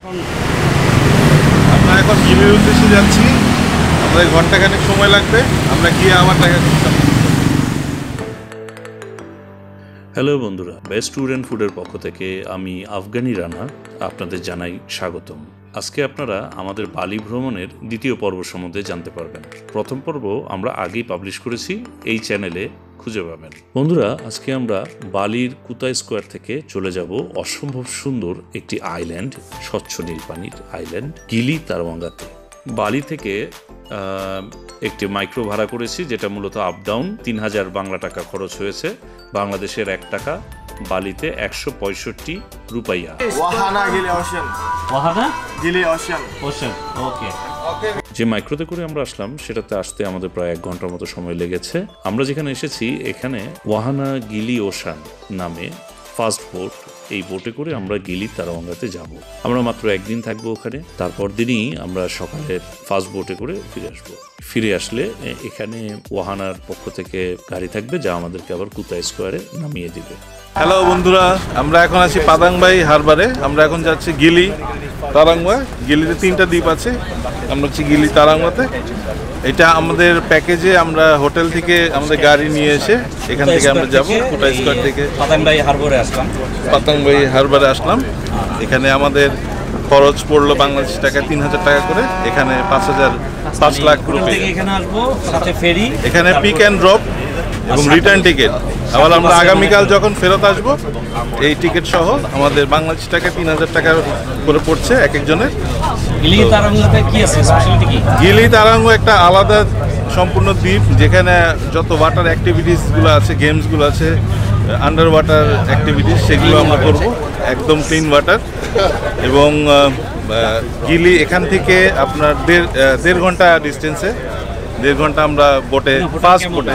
আমরা এখন গিলির উদ্দেশ্যে যাচ্ছি। আমাদের ঘন্টাখানেক সময় লাগবে, আমরা গিয়ে আবার দেখা করতাম। হ্যালো বন্ধুরা, বেস্ট ট্যুর অ্যান্ড ফুডের পক্ষ থেকে আমি আফগানি রানা আপনাদের জানাই স্বাগতম। আজকে আপনারা আমাদের বালি ভ্রমণের দ্বিতীয় পর্ব সম্বন্ধে জানতে পারবেন। প্রথম পর্ব আমরা আগেই পাবলিশ করেছি, এই চ্যানেলে খুঁজে পাবেন। বন্ধুরা, আজকে আমরা বালির কুতা স্কোয়ার থেকে চলে যাব অসম্ভব সুন্দর একটি আইল্যান্ড, স্বচ্ছ নীল পানির আইল্যান্ড গিলি তারওয়াঙ্গাতে। বালি থেকে একটি মাইক্রো ভাড়া করেছি, যেটা মূলত আপ ডাউন 3000 বাংলা টাকা খরচ হয়েছে। বাংলাদেশের 1 টাকা, বালিতে 165 রুপাইয়া। যে মাইক্রোতে করে আমরা আসলাম, সেটাতে আসতে আমাদের প্রায় 1 ঘন্টার মতো সময় লেগেছে। আমরা যেখানে এসেছি, এখানে ওয়াহানা গিলি ওশান নামে ফার্স্ট বোট, এই বোটে করে আমরা গিলি তারওয়াঙ্গাতে যাব। আমরা মাত্র 1 দিন থাকবো ওখানে। তারপর দিনই আমরা সকালের ফার্স্ট বোটে করে ফিরে আসবো। ফিরে আসলে এখানে ওয়াহানার পক্ষ থেকে গাড়ি থাকবে, যা আমাদেরকে আবার কুতা স্কোয়ারে নামিয়ে দিবে। হ্যালো বন্ধুরা, আমরা এখন আছি পাদাংবাই হারবারে। আমরা এখন যাচ্ছি গিলি তারাঙ্গা। গিলিতে 3টা দ্বীপ আছে, আমরা হচ্ছি গিলি তারাঙ্গাতে। এটা আমাদের প্যাকেজে, আমরা হোটেল থেকে আমাদের গাড়ি নিয়ে এসে এখান থেকে আমরা যাবো কুটা স্কোয়ার থেকে পাদাংবাই হারবারে আসলাম। পাদাংবাই হারবারে আসলাম। এখানে আমাদের খরচ পড়লো বাংলাদেশ টাকায় 3000 টাকা করে। এখানে 5 লাখ রুপি। এখানে আসবো, সাথে ফেরি, এখানে পিক অ্যান্ড ড্রপ এবং রিটার্ন টিকিট। আবার আমরা আগামীকাল যখন ফেরত আসবো, এই টিকিট সহ আমাদের বাংলাদেশ টাকায় 3000 টাকা করে পড়ছে এক একজনের। গিলি তারাঙ্গাতে কি আছে স্পেশালিটি কি? গিলি তারাঙ্গা একটা আলাদা সম্পূর্ণ দ্বীপ, যেখানে যত ওয়াটার অ্যাক্টিভিটিসগুলো আছে, গেমসগুলো আছে, আন্ডার ওয়াটার অ্যাক্টিভিটিস, সেগুলো আমরা করবো। একদম ক্লিন ওয়াটার। এবং গিলি এখান থেকে আপনার দেড় ঘন্টা ডিস্টেন্সে, 1.5 ঘন্টা আমরা বোটে, ফার্স্ট বোটে।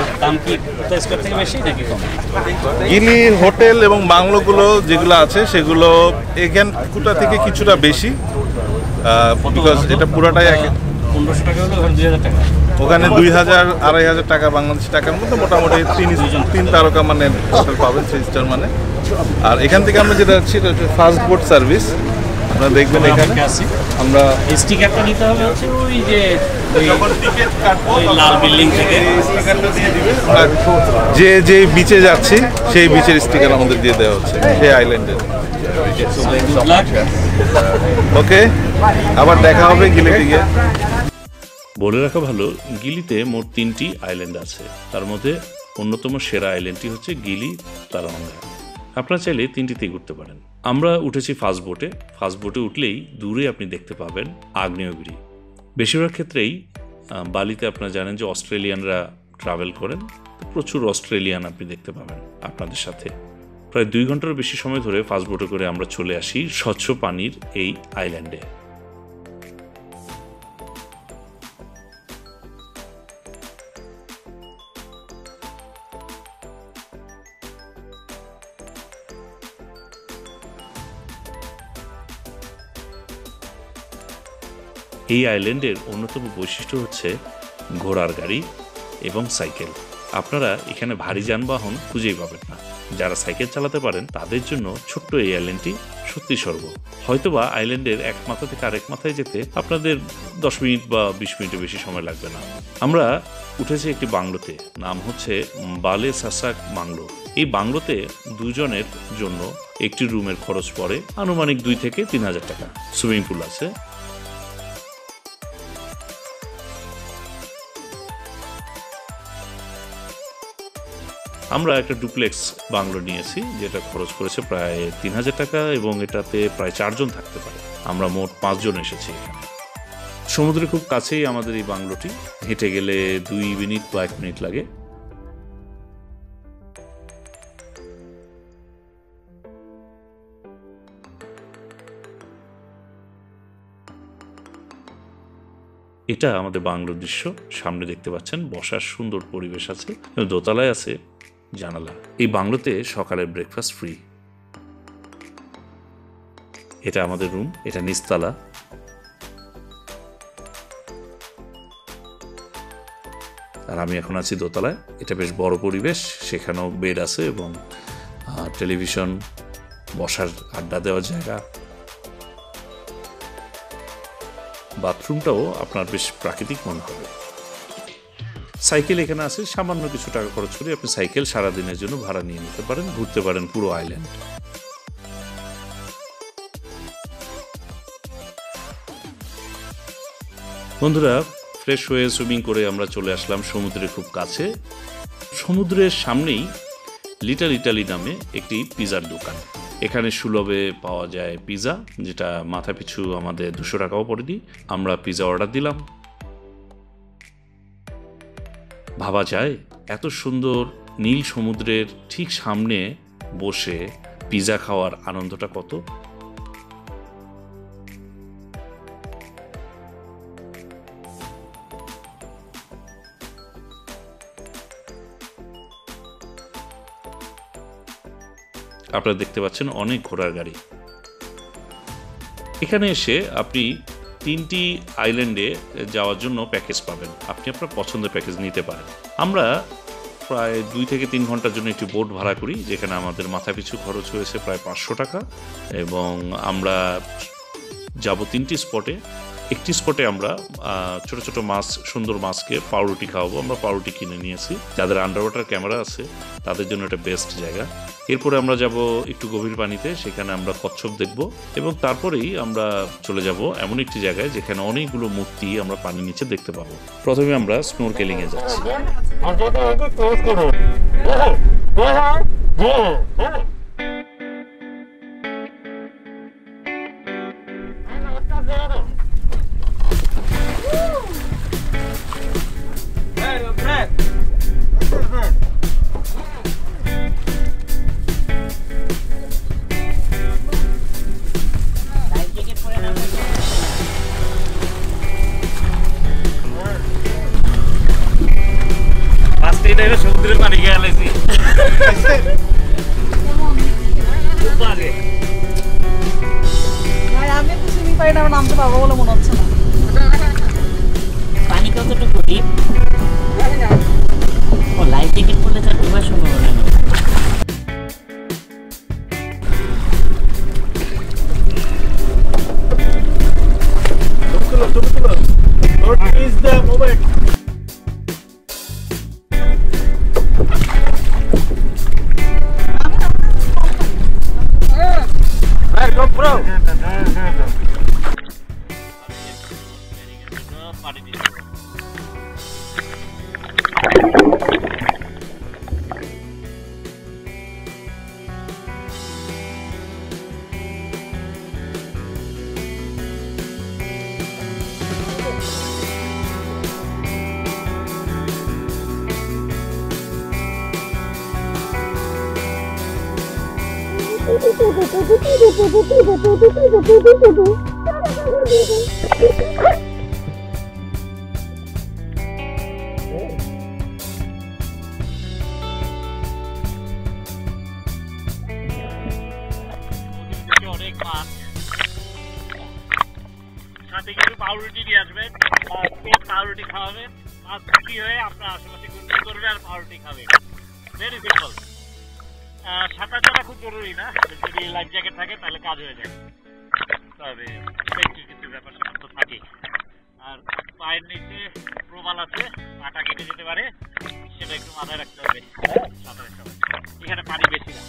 গিলির হোটেল এবং বাংলোগুলো যেগুলো আছে, সেগুলো এখান কুটা থেকে কিছুটা বেশি, বিকজ এটা পুরোটাই 1500 টাকা হলো, ওখানে 2000 টাকা। ওখানে 2000-2500 টাকা বাংলাদেশি টাকার মধ্যে মোটামুটি 3 তারকা মানের হোটেল পাবেন, 3 স্টার মানে। আর এখান থেকে আমরা যেটা যাচ্ছি, এটা হচ্ছে ফার্স্ট বোট সার্ভিস। আপনারা দেখবেন এখানে আমরা স্টিকারটা নিতে হবে, হচ্ছে ওই যে যখন টিকিট কাটবো, লাল বিল্ডিং থেকে স্টিকারটা দিয়ে দিবে। যে বিচে যাচ্ছি, সেই বিচের স্টিকার আমাদের দিয়ে দেওয়া হচ্ছে, সেই আইল্যান্ডের। ওকে, আবার দেখা হবে গিলিতে গিয়ে। বলে রাখা ভালো, গিলিতে মোট 3টি আইল্যান্ড আছে। তার মধ্যে অন্যতম সেরা আইল্যান্ডটি হচ্ছে গিলি তারাওয়াঙ্গা। আপনারা চাইলে 3টিতেই ঘুরতে পারেন। আমরা উঠেছি ফার্স্ট বোটে। ফার্স্ট বোটে উঠলেই দূরে আপনি দেখতে পাবেন আগ্নেয়গিরি। বেশিরভাগ ক্ষেত্রেই বালিতে আপনারা জানেন যে অস্ট্রেলিয়ানরা ট্রাভেল করেন, প্রচুর অস্ট্রেলিয়ান আপনি দেখতে পাবেন আপনাদের সাথে। প্রায় 2 ঘন্টার বেশি সময় ধরে ফার্স্ট বোটে করে আমরা চলে আসি স্বচ্ছ পানির এই আইল্যান্ডে। এই আইল্যান্ডের অন্যতম বৈশিষ্ট্য হচ্ছে ঘোড়ার গাড়ি এবং সাইকেল। আপনারা এখানে ভারী যানবাহন খুঁজেই পাবেন না। যারা সাইকেল চালাতে পারেন, তাদের জন্য ছোট্ট এই আইল্যান্ডটি সত্যি স্বর্গ। হয়তোবা আইল্যান্ডের এক মাথা থেকে আরেক মাথায় যেতে আপনাদের 10 মিনিট বা 20 মিনিটের বেশি সময় লাগবে না। আমরা উঠেছি একটি বাংলোতে, নাম হচ্ছে বালে সাসাক বাংলো। এই বাংলোতে 2 জনের জন্য একটি রুমের খরচ পড়ে আনুমানিক 2 থেকে 3000 টাকা। সুইমিং পুল আছে। আমরা একটা ডুপ্লেক্স বাংলো নিয়েছি, যেটা খরচ করেছে প্রায় 3000 টাকা এবং এটাতে প্রায় 4 জন থাকতে পারে। আমরা মোট 5 জন এসেছি এখানে। সমুদ্রের খুব কাছেই আমাদের এই বাংলোটি, হেঁটে গেলে 2 মিনিট বা 1 মিনিট লাগে। এটা আমাদের বাংলোর দৃশ্য। সামনে দেখতে পাচ্ছেন বসার সুন্দর পরিবেশ আছে এবং দোতলায় আছে জানালা। এই বাংলোতে সকালের ব্রেকফাস্ট ফ্রি। এটা আমাদের রুম, এটা নিচতলা। আর আমি এখন আছি দোতলায়। এটা বেশ বড় পরিবেশ, সেখানেও বেড আছে এবং টেলিভিশন, বসার আড্ডা দেওয়ার জায়গা। বাথরুমটাও আপনার বেশ প্রাকৃতিক মনে হবে। সাইকেল এখানে আছে, সামান্য কিছু টাকা খরচ করে আপনি সাইকেল সারাদিনের জন্য ভাড়া নিয়ে নিতে পারেন, ঘুরতে পারেন পুরো আইল্যান্ড। বন্ধুরা, ফ্রেশ হয়ে সুইমিং করে আমরা চলে আসলাম সমুদ্রের খুব কাছে। সমুদ্রের সামনেই লিটল ইটালি নামে একটি পিজার দোকান। এখানে সুলভে পাওয়া যায় পিজা, যেটা মাথা পিছু আমাদের 200 টাকাও পড়েনি। আমরা পিজা অর্ডার দিলাম। ভাবা যায় এত সুন্দর নীল সমুদ্রের ঠিক সামনে বসে পিজা খাওয়ার আনন্দটা কত। আপনারা দেখতে পাচ্ছেন অনেক ঘোড়ার গাড়ি। এখানে এসে আপনি 3টি আইল্যান্ডে যাওয়ার জন্য প্যাকেজ পাবেন। আপনি আপনার পছন্দের প্যাকেজ নিতে পারেন। আমরা প্রায় 2 থেকে 3 ঘন্টার জন্য একটি বোট ভাড়া করি, যেখানে আমাদের মাথা পিছু খরচ হয়েছে প্রায় 500 টাকা। এবং আমরা যাব 3টি স্পটে। একটি স্পটে আমরা ছোট ছোট মাছ, সুন্দর মাছকে পাউরুটি খাওয়াবো। আমরা পাউরুটি কিনে নিয়েছি। যাদের আন্ডার ওয়াটার ক্যামেরা আছে তাদের জন্য এটা বেস্ট জায়গা। এরপরে আমরা যাব একটু গভীর পানিতে, সেখানে আমরা কচ্ছপ দেখব এবং তারপরেই আমরা চলে যাব এমন একটি জায়গায় যেখানে অনেকগুলো মূর্তি আমরা পানির নিচে দেখতে পাবো। প্রথমে আমরা স্নোরকেলিংয়ে যাচ্ছি। সমুদ্রের পানি খেয়ে আলাইছি। আমি তো সুইমিং পারি না, নামতে পারবো বলে মনে হচ্ছে না। পানি কতটুকু ডিপ? ও লাইফ জ্যাকেট পরলে তার ডুবার সম্ভাবনা নেই। অনেক মাছ, সাথে কিছু পাউরুটি নিয়ে আসবেন, পাউরুটি খাওয়াবেন, মাছ খুশি হয়ে আপনার আশেপাশে ঘুরতে করবে আর পাউরুটি খাবে। Very simple. সাঁতার জানা খুব জরুরি না, যদি লাইফ জ্যাকেট থাকে তাহলে কাজ হয়ে যায়। তবে কিছু ব্যাপার তো থাকে। আর পায়ের নিচে প্রবাল আছে, পাটা কেটে যেতে পারে, সেটা একটু মাথায় রাখতে হবে সাঁতারের সময়। এখানে পানি বেশি না।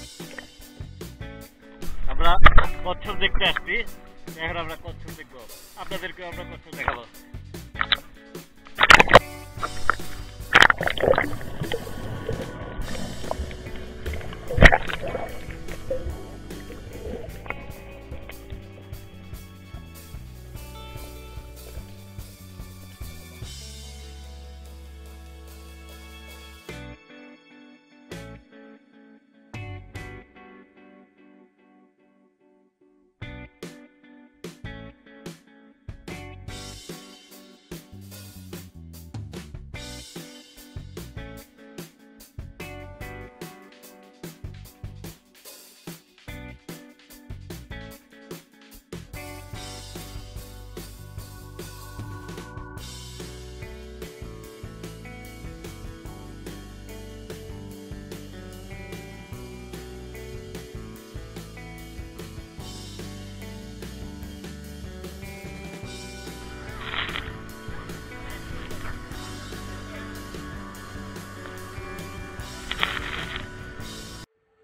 আমরা কচ্ছপ দেখতে আসছি, এখন আমরা কচ্ছপ দেখবো, আপনাদেরকে আমরা কচ্ছপ দেখাবো।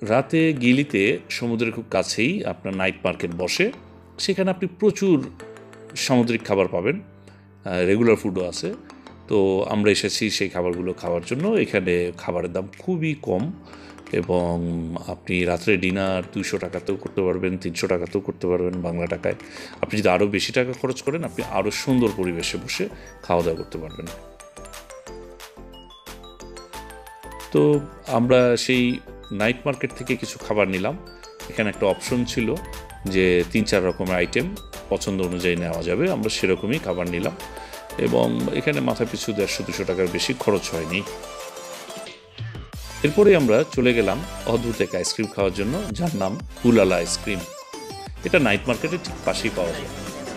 রাতে গিলিতে সমুদ্রের খুব কাছেই আপনার নাইট মার্কেট বসে, সেখানে আপনি প্রচুর সামুদ্রিক খাবার পাবেন, রেগুলার ফুডও আছে। তো আমরা এসেছি সেই খাবারগুলো খাওয়ার জন্য। এখানে খাবারের দাম খুবই কম এবং আপনি রাত্রে ডিনার 200 টাকাতেও করতে পারবেন, 300 টাকাতেও করতে পারবেন বাংলা টাকায়। আপনি যদি আরও বেশি টাকা খরচ করেন আপনি আরও সুন্দর পরিবেশে বসে খাওয়া দাওয়া করতে পারবেন। তো আমরা সেই নাইট মার্কেট থেকে কিছু খাবার নিলাম। এখানে একটা অপশন ছিল যে 3-4 রকমের আইটেম পছন্দ অনুযায়ী নেওয়া যাবে, আমরা সেরকমই খাবার নিলাম এবং এখানে মাথা পিছু 150-200 টাকার বেশি খরচ হয়নি। এরপরে আমরা চলে গেলাম অদ্ভুত এক আইসক্রিম খাওয়ার জন্য, যার নাম উলালা আইসক্রিম। এটা নাইট মার্কেটের ঠিক পাশেই পাওয়া যায়।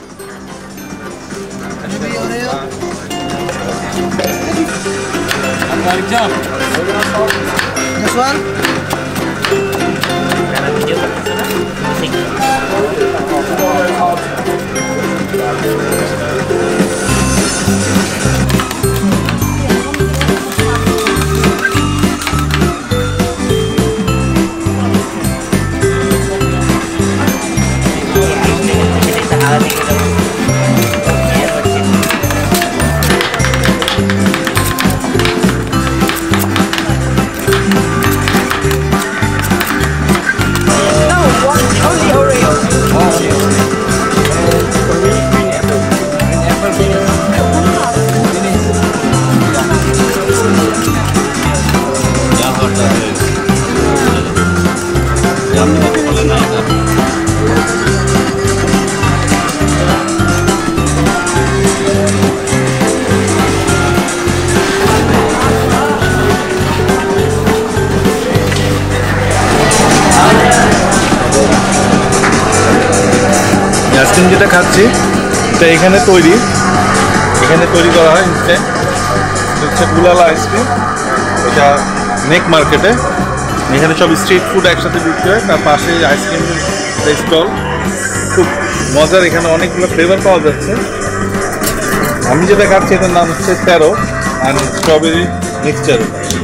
আইসক্রিম যেটা খাচ্ছি এটা এখানে তৈরি করা হয় ইনস্ট্যান্ট। হচ্ছে উলালা আইসক্রিম, এটা নেক মার্কেটে। এখানে সব স্ট্রিট ফুড একসাথে বিক্রি হয়, তার পাশে আইসক্রিম স্টল, খুব মজার। এখানে অনেকগুলো ফ্লেভার পাওয়া যাচ্ছে। আমি যেটা খাচ্ছি এটার নাম হচ্ছে 13 অ্যান্ড স্ট্রবেরি মিক্সচার।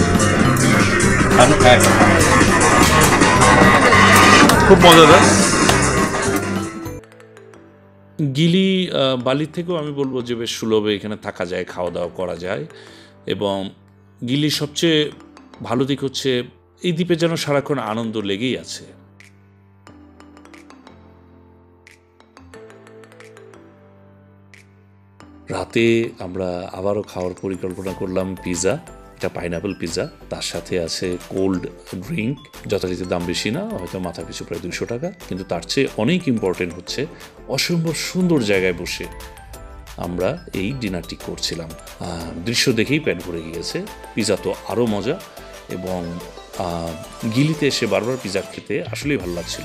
খুব মজাদার। গিলি বালির থেকেও আমি বলবো যে বেশ সুলভে এখানে থাকা যায়, খাওয়া দাওয়া করা যায়। এবং গিলির সবচেয়ে ভালো দিক হচ্ছে এই দ্বীপে যেন সারাক্ষণ আনন্দ লেগেই আছে। রাতে আমরা আবারও খাওয়ার পরিকল্পনা করলাম পিৎজা। এটা পাইনাপেল পিৎজা, তার সাথে আছে কোল্ড ড্রিঙ্ক। যথারীতি দাম বেশি না, হয়তো মাথা পিছু প্রায় 200 টাকা, কিন্তু তার চেয়ে অনেক ইম্পর্টেন্ট হচ্ছে অসম্ভব সুন্দর জায়গায় বসে আমরা এই ডিনারটি করছিলাম। দৃশ্য দেখেই প্যান ভরে গিয়েছে। পিৎজা তো আরও মজা এবং গিলিতে এসে বারবার পিৎজা খেতে আসলেই ভালো লাগছিল।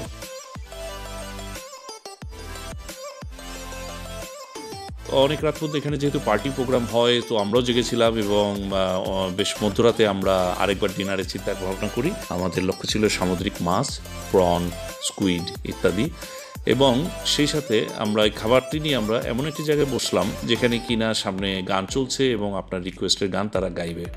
অনেক রাত পর্যন্ত এখানে যেহেতু পার্টি প্রোগ্রাম হয়, তো আমরাও জেগেছিলাম এবং বেশ মধ্যরাতে আমরা আরেকবার ডিনারের চিন্তা ভাবনা করি। আমাদের লক্ষ্য ছিল সামুদ্রিক মাছ, প্রন, স্কুইড ইত্যাদি, এবং সেই সাথে আমরা এই খাবারটি নিয়ে আমরা এমন একটি জায়গায় বসলাম যেখানে কিনা সামনে গান চলছে এবং আপনার রিকোয়েস্টের গান তারা গাইবে।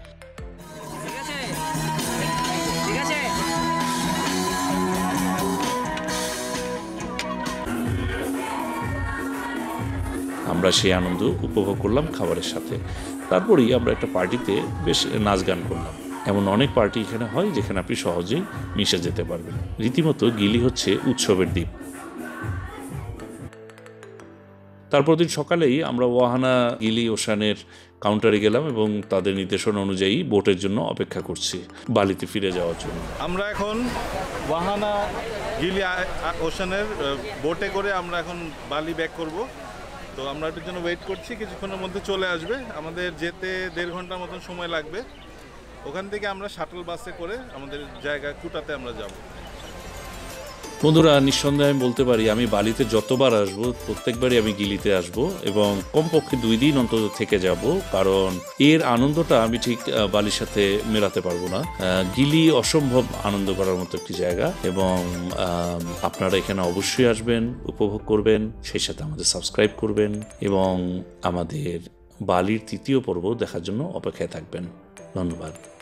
আমরা সেই আনন্দ উপভোগ করলাম খাবারের সাথে। তারপরেই আমরা একটা পার্টিতে বেশ নাচ গান করলাম। এমন অনেক পার্টি এখানে হয় যেখানে আপনি সহজেই মিশে যেতে পারবেন। রীতিমতো গিলি হচ্ছে উৎসবের দ্বীপ। তারপর দিন সকালেই আমরা ওয়াহানা গিলি ওশানের কাউন্টারে গেলাম এবং তাদের নির্দেশনা অনুযায়ী বোটের জন্য অপেক্ষা করছি বালিতে ফিরে যাওয়ার জন্য। আমরা এখন ওয়াহানা গিলি ওশানের বোটে করে আমরা এখন বালি ব্যাক করব। তো আমরা এটার জন্য ওয়েট করছি, কিছুক্ষণের মধ্যে চলে আসবে। আমাদের যেতে 1.5 ঘন্টার মতন সময় লাগবে। ওখান থেকে আমরা শাটল বাসে করে আমাদের জায়গা কুটাতে আমরা যাব। বন্ধুরা, নিঃসন্দেহে আমি বলতে পারি আমি বালিতে যতবার আসবো প্রত্যেকবারই আমি গিলিতে আসবো এবং কমপক্ষে 2 দিন অন্তত থেকে যাব, কারণ এর আনন্দটা আমি ঠিক বালির সাথে মেলাতে পারবো না। গিলি অসম্ভব আনন্দ করার মতো একটি জায়গা এবং আপনারা এখানে অবশ্যই আসবেন, উপভোগ করবেন, সেই সাথে আমাদের সাবস্ক্রাইব করবেন এবং আমাদের বালির 3য় পর্ব দেখার জন্য অপেক্ষায় থাকবেন। ধন্যবাদ।